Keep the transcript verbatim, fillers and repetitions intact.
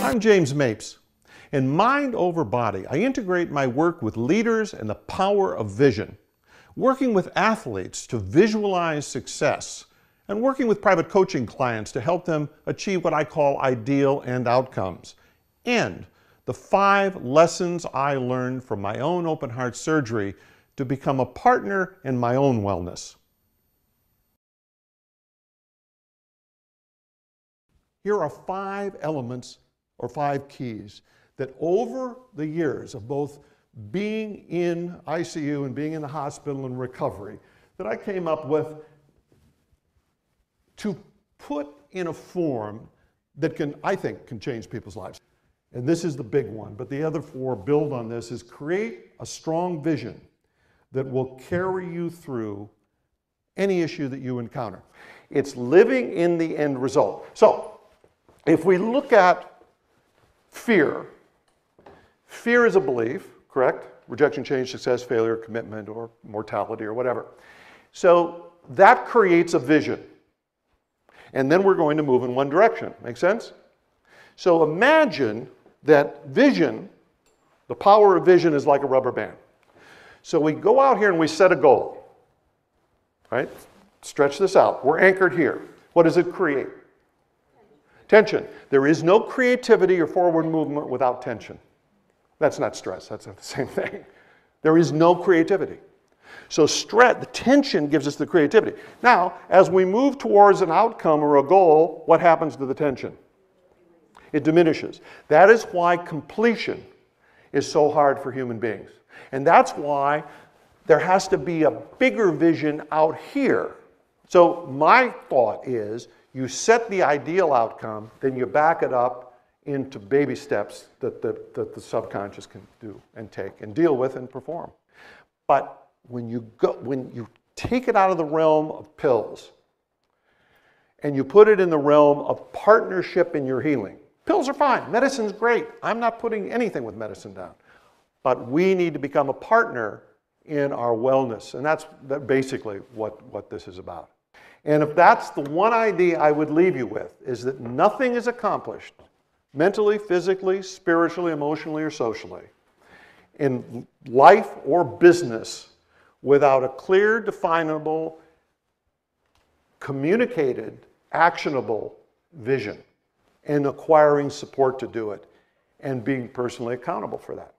I'm James Mapes. In Mind Over Body, I integrate my work with leaders and the power of vision, working with athletes to visualize success, and working with private coaching clients to help them achieve what I call ideal end outcomes, and the five lessons I learned from my own open heart surgery to become a partner in my own wellness. Here are five elements or five keys that over the years of both being in I C U and being in the hospital and recovery that I came up with to put in a form that can, I think, can change people's lives. And this is the big one, but the other four build on this, is create a strong vision that will carry you through any issue that you encounter. It's living in the end result. So, if we look at fear, fear is a belief, correct? Rejection, change, success, failure, commitment, or mortality, or whatever. So that creates a vision. And then we're going to move in one direction. Make sense? So imagine that vision, the power of vision is like a rubber band. So we go out here and we set a goal, right? Stretch this out. We're anchored here. What does it create? Tension. There is no creativity or forward movement without tension. That's not stress. That's not the same thing. There is no creativity. So stress, the tension gives us the creativity. Now, as we move towards an outcome or a goal, what happens to the tension? It diminishes. That is why completion is so hard for human beings. And that's why there has to be a bigger vision out here. So my thought is, you set the ideal outcome, then you back it up into baby steps that the, that the subconscious can do and take and deal with and perform. But when you, go, when you take it out of the realm of pills and you put it in the realm of partnership in your healing, pills are fine, medicine's great. I'm not putting anything with medicine down. But we need to become a partner in our wellness. And that's basically what, what this is about. And if that's the one idea I would leave you with, is that nothing is accomplished mentally, physically, spiritually, emotionally, or socially in life or business without a clear, definable, communicated, actionable vision and acquiring support to do it and being personally accountable for that.